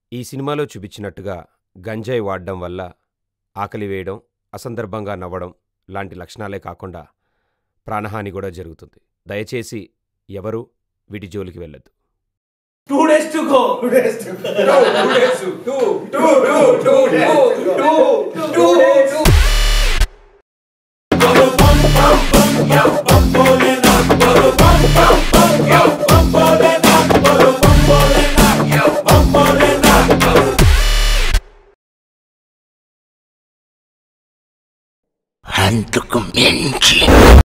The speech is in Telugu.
ఈ సినిమాలో చూపించినట్టుగా గంజాయి వాడడం వల్ల ఆకలి వేయడం, అసందర్భంగా నవ్వడం లాంటి లక్షణాలే కాకుండా ప్రాణహాని కూడా జరుగుతుంది. దయచేసి ఎవరూ వీటి జోలికి వెళ్ళొద్దు. 2 days to go. 2 days to go. 2 days to go. 2 days. Bham Bholenath, Bham Bholenath, Bham Bholenath. Antuk menci.